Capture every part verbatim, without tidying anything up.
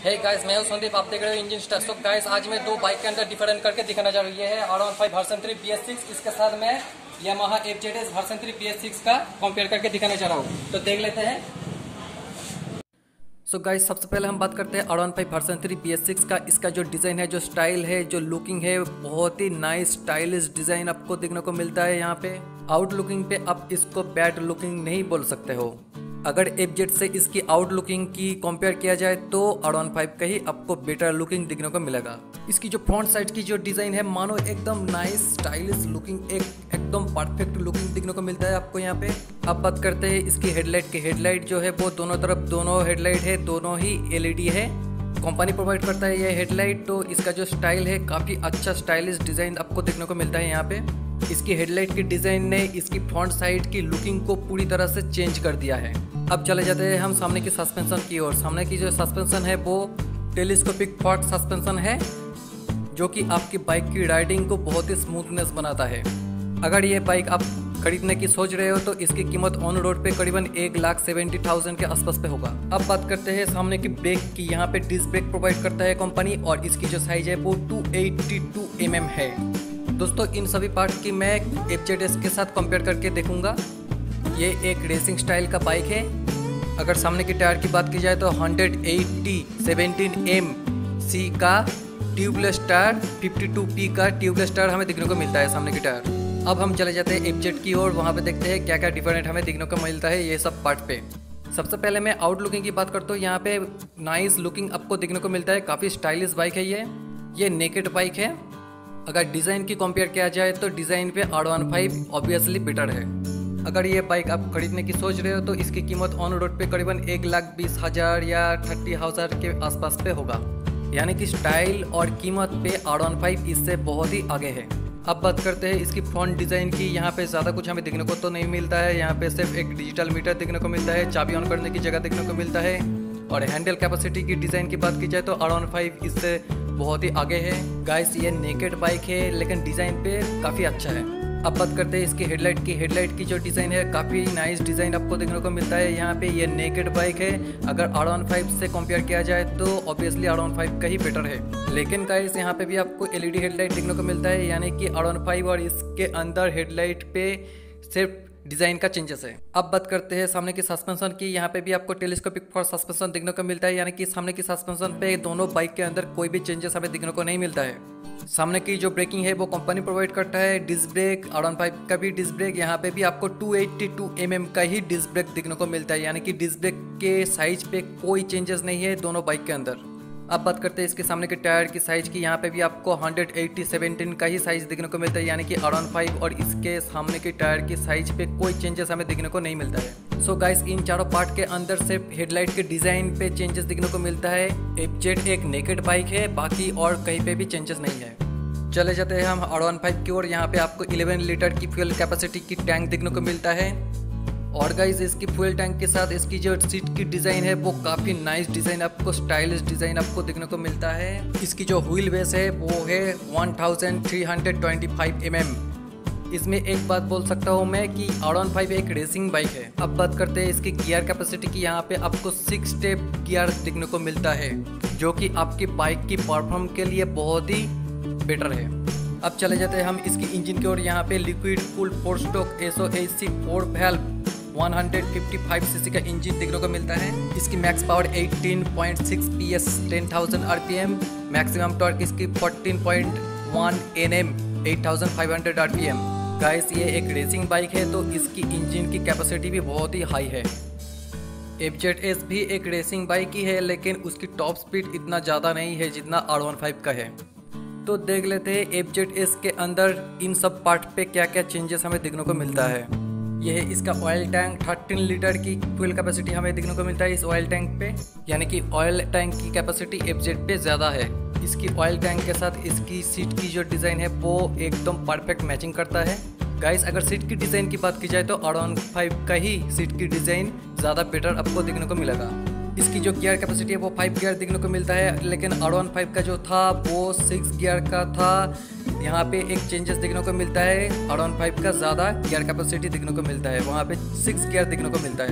Hey guys, मैं हूं संदीप, आप देख रहे हो इंजन स्टार। सो गाइस, आज मैं दो बाइक के अंदर डिफरेंट करके दिखाना चाह रहा हूँ। ये है R one five version three B S six, इसके साथ मैं Yamaha F Z S version three B S six का कंपेयर करके दिखाना चाह रहा हूँ। तो देख लेते हैं। सो so गाइस, सबसे पहले हम बात करते हैं R one five version three B S six का। इसका जो डिज़ाइन है, जो स्टाइल है, जो लुकिंग है, बहुत ही नाइस स्टाइलिश डिज़ाइन आपको देखने को मिलता है। यहाँ पे आउट लुकिंग पे आप इसको बैड लुकिंग नहीं बोल सकते हो। अगर एफ जेड से इसकी आउट लुकिंग की कंपेयर किया जाए तो आर वन फाइव का ही आपको बेटर लुकिंग देखने को मिलेगा। इसकी जो फ्रंट साइड की जो डिज़ाइन है, मानो एकदम नाइस स्टाइलिश लुकिंग, एक एकदम परफेक्ट लुकिंग देखने को मिलता है आपको यहाँ पे। अब बात करते हैं इसकी हेडलाइट की। हेडलाइट जो है वो दोनों तरफ दोनों हेडलाइट है, दोनों ही एल ई डी है। कंपनी प्रोवाइड करता है ये हेडलाइट। तो इसका जो स्टाइल है, काफ़ी अच्छा स्टाइलिश डिज़ाइन आपको देखने को मिलता है यहाँ पे। इसकी हेडलाइट की डिज़ाइन ने इसकी फ्रंट साइड की लुकिंग को पूरी तरह से चेंज कर दिया है। अब चले जाते हैं हम सामने की सस्पेंशन की ओर। सामने की जो सस्पेंशन है वो टेलीस्कोपिक फॉर्क सस्पेंशन है, जो कि आपकी बाइक की राइडिंग को बहुत ही स्मूथनेस बनाता है। अगर ये बाइक आप खरीदने की सोच रहे हो तो इसकी कीमत ऑन रोड पे करीबन एक लाख सेवेंटी थाउजेंड के आसपास पे होगा। अब बात करते हैं सामने की ब्रेक की। यहाँ पे डिस्क ब्रेक प्रोवाइड करता है कंपनी, और इसकी जो साइज है वो two eighty two M M है। दोस्तों, इन सभी पार्ट की मैं एफ जेड एस के साथ कंपेयर करके देखूंगा। ये एक रेसिंग स्टाइल का बाइक है। अगर सामने की टायर की बात की जाए तो hundred eighty seventeen M C का tubeless tyre, fifty two P का ट्यूबलेस टायर हमें देखने को मिलता है सामने की टायर। अब हम चले जाते हैं एफ जेड की ओर। वहाँ पे देखते हैं क्या क्या डिफरेंट हमें देखने को मिलता है ये सब पार्ट पे। सबसे पहले मैं आउट लुकिंग की बात करता हूँ। यहाँ पे नाइस लुकिंग आपको देखने को मिलता है। काफ़ी स्टाइलिश बाइक है ये ये नेकेड बाइक है। अगर डिज़ाइन की कंपेयर किया जाए तो डिज़ाइन पे R one five obviously better है। अगर ये बाइक आप खरीदने की सोच रहे हो तो इसकी कीमत ऑन रोड पे करीबन एक लाख बीस हज़ार या थर्टी हज़ार के आसपास पे होगा। यानी कि स्टाइल और कीमत पे आर वन फाइव इससे बहुत ही आगे है। अब बात करते हैं इसकी फ्रंट डिज़ाइन की। यहाँ पे ज़्यादा कुछ हमें देखने को तो नहीं मिलता है। यहाँ पे सिर्फ एक डिजिटल मीटर देखने को मिलता है, चाबी ऑन करने की जगह देखने को मिलता है। और हैंडल कैपेसिटी की डिज़ाइन की बात की जाए तो आर वन फाइव इससे बहुत ही आगे है। गाइस, ये नेकेड बाइक है लेकिन डिज़ाइन पे काफ़ी अच्छा है। अब बात करते हैं इसकी हेडलाइट की। हेडलाइट की जो डिज़ाइन है, काफ़ी नाइस डिज़ाइन आपको देखने को मिलता है। यहाँ पे ये नेकेड बाइक है। अगर आर वन फाइव से कंपेयर किया जाए तो ऑब्वियसली आर वन फाइव का ही बेटर है। लेकिन गाइस, यहाँ पे भी आपको एल ई डी हेडलाइट देखने को मिलता है, यानी कि आर वन फाइव और इसके अंदर हेडलाइट पे सिर्फ डिज़ाइन का चेंजेस है। अब बात करते हैं सामने की सस्पेंशन की। यहाँ पे भी आपको टेलीस्कोपिक फॉर्क सस्पेंशन देखने को मिलता है, यानी कि सामने की सस्पेंशन पे दोनों बाइक के अंदर कोई भी चेंजेस हमें देखने को नहीं मिलता है। सामने की जो ब्रेकिंग है वो कंपनी प्रोवाइड करता है। Disc brake, R one five का भी डिस्क ब्रेक, यहाँ पे भी आपको two eighty two M M का ही डिस्क ब्रेक देखने को मिलता है, यानी कि डिस्क ब्रेक के साइज पे कोई चेंजेस नहीं है दोनों बाइक के अंदर। अब बात करते हैं इसके सामने के टायर की साइज की। यहाँ पे भी आपको हंड्रेड एटी सेवनटीन का ही साइज देखने को मिलता है, यानी कि आर वन फाइव और इसके सामने के टायर की साइज पे कोई चेंजेस हमें देखने को नहीं मिलता है। सो गाइस, इन चारों पार्ट के अंदर सिर्फ हेडलाइट के डिज़ाइन पे चेंजेस देखने को मिलता है। एफ जेड एक नेकेड बाइक है, बाकी और कहीं पे भी चेंजेस नहीं है। चले जाते हैं हम आर वन फाइव की ओर। यहाँ पे आपको इलेवन लीटर की फ्यूल कैपेसिटी की टैंक देखने को मिलता है। और गाइस, इसकी फ्यूल टैंक के साथ इसकी जो सीट की डिज़ाइन है वो काफ़ी नाइस डिज़ाइन, आपको स्टाइलिश डिज़ाइन आपको देखने को मिलता है। इसकी जो व्हील बेस है वो है one thousand three hundred twenty five M M. इसमें एक बात बोल सकता हूँ मैं कि आर वन फाइव एक रेसिंग बाइक है। अब बात करते हैं इसकी गियर कैपेसिटी की। यहाँ पे आपको सिक्स स्टेप गियर देखने को मिलता है, जो कि आपकी बाइक की परफॉर्म के लिए बहुत ही बेटर है। अब चले जाते हैं हम इसकी इंजन की ओर। यहाँ पे liquid cooled four stroke S O H C four valve one fifty five C C का इंजन देखने को मिलता है। इसकी max power eighteen point six P S, ten thousand R P M. Maximum torque इसकी fourteen point one N M, eight thousand five hundred R P M. Guys, ये एक racing bike है तो इसकी इंजन की कैपेसिटी भी बहुत ही हाई है। एफ जेड एस भी एक रेसिंग बाइक ही है, लेकिन उसकी टॉप स्पीड इतना ज़्यादा नहीं है जितना आर वन फाइव का है। तो देख लेते हैं एफ जेड एस के अंदर इन सब पार्ट पे क्या क्या चेंजेस हमें देखने को मिलता है। यह है इसका ऑयल टैंक। थर्टीन लीटर की फ्यूल कैपेसिटी हमें देखने को मिलता है इस ऑयल टैंक पे, यानी कि ऑयल टैंक की कैपेसिटी एफ जेड पे ज़्यादा है। इसकी ऑयल टैंक के साथ इसकी सीट की जो डिज़ाइन है वो एकदम परफेक्ट मैचिंग करता है। गाइस, अगर सीट की डिज़ाइन की बात की जाए तो आर वन फाइव का ही सीट की डिज़ाइन ज़्यादा बेटर आपको देखने को मिलेगा। इसकी जो गियर कैपेसिटी है वो फाइव गियर देखने को मिलता है, लेकिन आर वन फाइव का जो था वो सिक्स गियर का था। यहाँ पे एक चेंजेस देखने को मिलता है, आर वन फाइव का ज़्यादा गियर कैपेसिटी देखने को मिलता है, वहाँ पे सिक्स गियर देखने को मिलता है।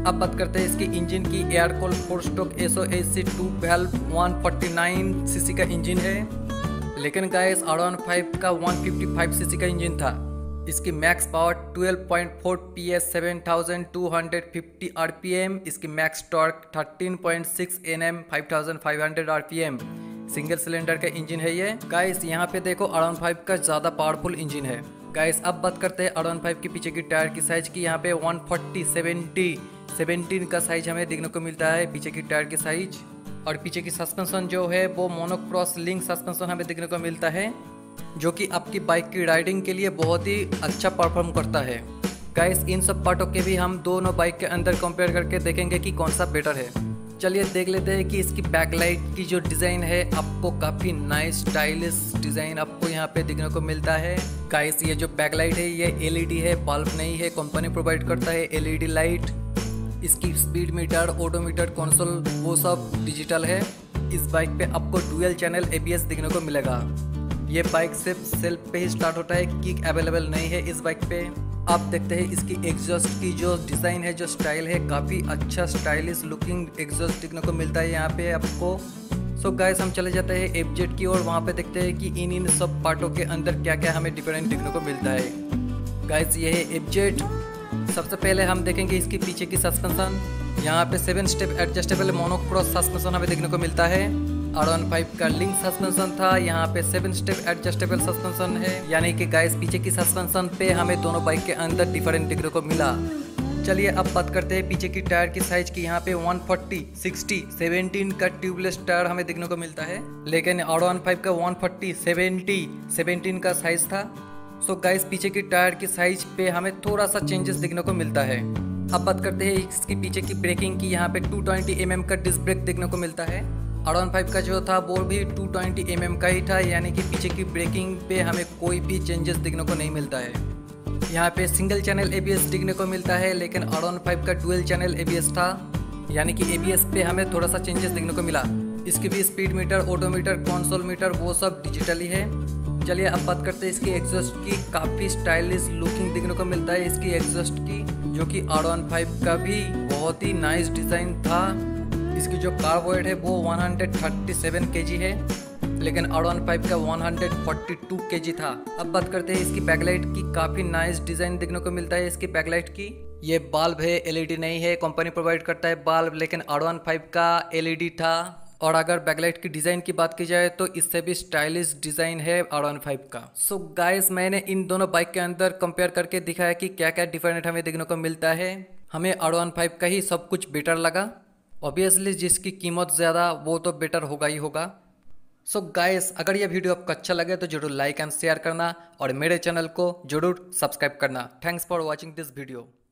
अब बात करते हैं इसकी इंजन की। Air cool four stroke S O H C two valve one forty nine CC का इंजन है, लेकिन गाइस आर वन फाइव का वन फिफ्टी फाइव सीसी का इंजन था। इसकी max power twelve point four P S seven thousand two hundred fifty RPM. इसकी max torque thirteen point six N M five thousand five hundred RPM. Single cylinder का engine है ये। Guys यहाँ पे देखो आर वन फाइव का ज़्यादा powerful engine है। गाइस अब बात करते हैं आर वन फाइव के पीछे की टायर की साइज की। यहाँ पे वन फोर्टी सेवेंटी सेवेंटीन का साइज हमें देखने को मिलता है पीछे की टायर की साइज। और पीछे की सस्पेंशन जो है वो मोनोक्रॉस लिंक सस्पेंशन हमें देखने को मिलता है, जो कि आपकी बाइक की राइडिंग के लिए बहुत ही अच्छा परफॉर्म करता है। गाइस इन सब पार्टों के भी हम दोनों बाइक के अंदर कंपेयर करके देखेंगे कि कौन सा बेटर है। चलिए देख लेते हैं कि इसकी बैकलाइट की जो डिज़ाइन है, आपको काफ़ी नाइस स्टाइलिश डिज़ाइन आपको यहाँ पे देखने को मिलता है। गाइस ये जो बैकलाइट है ये एलईडी है, बल्ब नहीं है। कंपनी प्रोवाइड करता है एलईडी लाइट। इसकी स्पीड मीटर, ओडोमीटर, कंसोल वो सब डिजिटल है। इस बाइक पे आपको डुअल चैनल एबीएस देखने को मिलेगा। ये बाइक सिर्फ सेल्फ पे ही स्टार्ट होता है, किक अवेलेबल नहीं है इस बाइक पे। आप देखते हैं इसकी एग्जॉस्ट की जो डिज़ाइन है, जो स्टाइल है, काफ़ी अच्छा स्टाइलिश लुकिंग एग्जॉस्ट देखने को मिलता है यहाँ पे आपको। सो so गाइस हम चले जाते हैं एफजेड की ओर। वहाँ पे देखते हैं कि इन इन सब पार्टों के अंदर क्या क्या हमें डिफरेंट देखने को मिलता है। गाइस ये है एफजेड। सबसे पहले हम देखेंगे इसकी पीछे की सस्पेंशन। यहाँ पे seven step adjustable monocross suspension हमें देखने को मिलता है। आर वन फाइव का लिंक सस्पेंशन था, यहाँ पे सेवन स्टेप एडजस्टेबल सस्पेंशन है। यानी कि गाइस पीछे की सस्पेंशन पे हमें दोनों बाइक के अंदर डिफरेंट देखने को मिला। चलिए अब बात करते हैं पीछे की टायर की साइज की। यहाँ पे वन फोर्टी, सिक्सटी, सेवेंटीन का ट्यूबलेस टायर हमें देखने को मिलता है, लेकिन आर वन फाइव का वन फोर्टी, सेवेंटी, सेवेंटीन का साइज था। सो गाइस पीछे की टायर की साइज पे हमें थोड़ा सा चेंजेस देखने को मिलता है। अब बात करते हैं इसकी पीछे की ब्रेकिंग की। यहाँ पे टू ट्वेंटी एम एम का डिस्क ब्रेक देखने को मिलता है। आर वन फाइव का जो था वो भी टू ट्वेंटी एम एम का ही था, यानी कि पीछे की ब्रेकिंग पे हमें कोई भी चेंजेस देखने को नहीं मिलता है। यहाँ पे सिंगल चैनल एबीएस देखने को मिलता है, लेकिन आर वन फाइव का डुअल चैनल एबीएस था, यानी कि एबीएस पे हमें थोड़ा सा चेंजेस देखने को मिला। इसकी भी speedometer, odometer, console meter वो सब डिजिटल ही है। चलिए अब बात करते हैं इसकी एग्जॉस्ट की। काफ़ी स्टाइलिश लुकिंग देखने को मिलता है इसकी एग्जॉस्ट की, जो कि आर वन फाइव का भी बहुत ही नाइस डिज़ाइन था। इसकी जो कार वेट है वो वन थर्टी सेवन केजी है, लेकिन आर वन फाइव का वन फोर्टी टू केजी था। अब बात करते हैं इसकी बैकलाइट की। काफ़ी नाइस डिज़ाइन देखने को मिलता है इसकी बैकलाइट की। ये बल्ब है, एलईडी नहीं है। कंपनी प्रोवाइड करता है बल्ब, लेकिन आर वन फाइव का एलईडी था। और अगर बैकलाइट की डिज़ाइन की बात की जाए तो इससे भी स्टाइलिश डिज़ाइन है आर वन फाइव का। सो so गाइस मैंने इन दोनों बाइक के अंदर कंपेयर करके दिखाया कि क्या क्या डिफरेंट हमें देखने को मिलता है। हमें आर वन फाइव का ही सब कुछ बेटर लगा। ऑब्वियसली जिसकी कीमत ज़्यादा वो तो बेटर होगा ही होगा। सो so गाइस अगर ये वीडियो आपको अच्छा लगे तो जरूर लाइक एंड शेयर करना और मेरे चैनल को जरूर सब्सक्राइब करना। Thanks for watching this video.